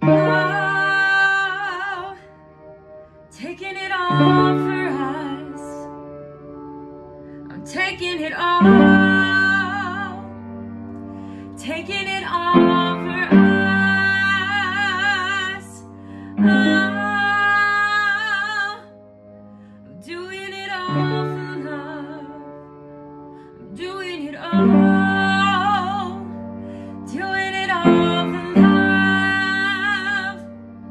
Oh, taking it all for us. I'm taking it all. Taking it all for us. Oh, I'm doing it all for love. I'm doing it all. Doing it all for love.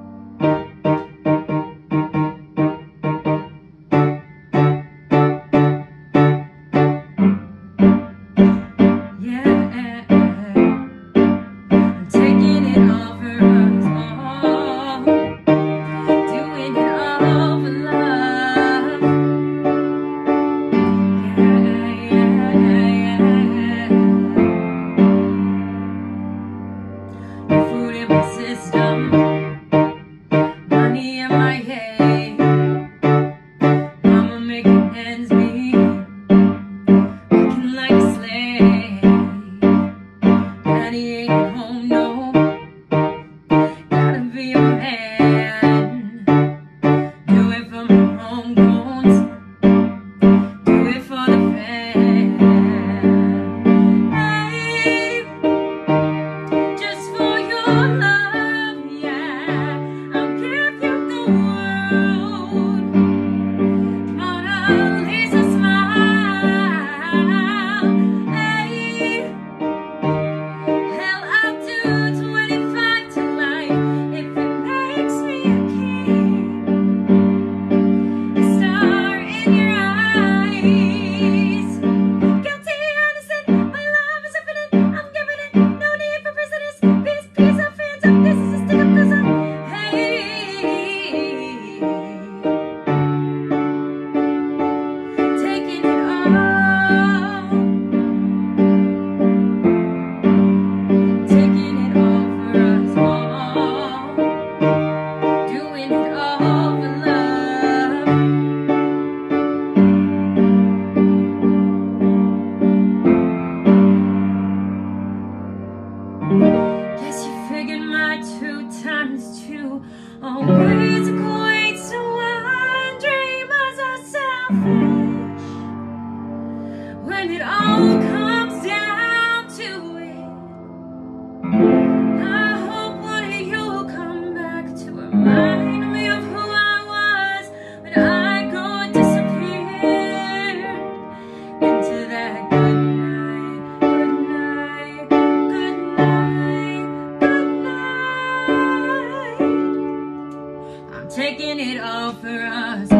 Yeah. Taking it all for us all. Doing it all for love. Yeah. The food in my system, money in my head. Mama making ends meet, working like a slave. Daddy ain't home, no. Gotta be a man. Do it for my homegrowns. Do it for the fam. Hey, just for your love, yeah. I'll give you the world. Mona Lisa smile. Hey. Hell, I'll do 25 to life if it makes me a king. A star in your eyes. Guilty, innocent, my love is infinite. I'm giving it, no need for precedence. Peace, peace, I'm fans of this is a stick up 'cause I'm hey. Taking it all. Taking it all for us all. Doing it all for love. Guess you figured my 2 times 2 always equates to 1. Dreamers are selfish when it all comes down to it. I hope one of you will come back to remind me of who I was when I go disappear into that good night, good night, good night, good night. I'm taking it all for us.